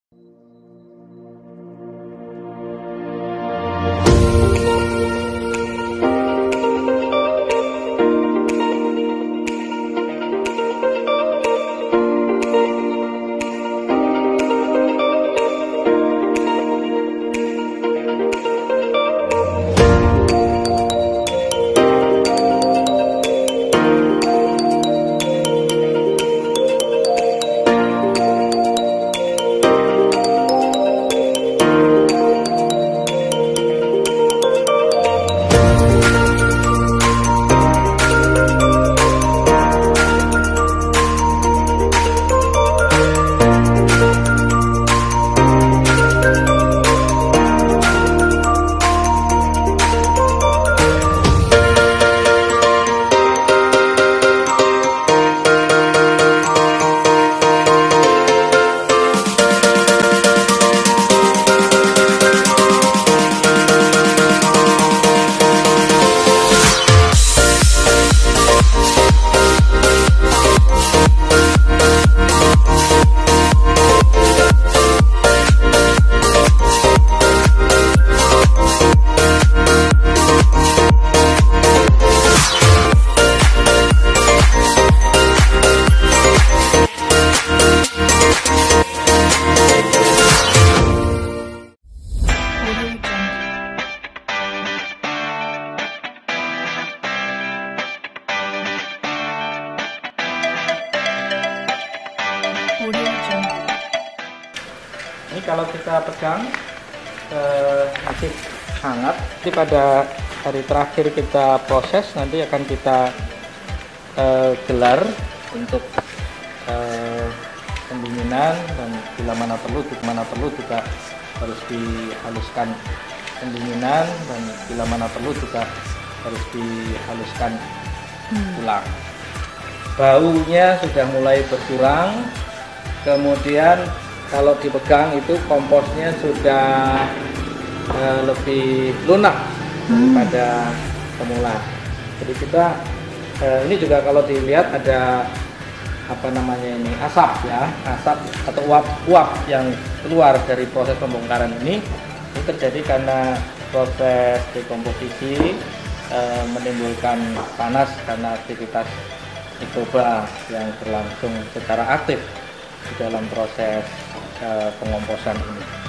Ini kalau kita pegang masih hangat. Nanti pada hari terakhir kita proses, nanti akan kita gelar untuk pendinginan, dan bila mana perlu juga harus dihaluskan pendinginan, dan bila mana perlu juga harus dihaluskan ulang. Baunya sudah mulai berkurang, kemudian kalau dipegang itu komposnya sudah lebih lunak daripada semula. Jadi kita ini juga kalau dilihat ada apa namanya ini, asap ya, asap atau uap yang keluar dari proses pembongkaran ini terjadi karena proses dekomposisi menimbulkan panas karena aktivitas mikroba yang berlangsung secara aktif di dalam proses pengomposan ini.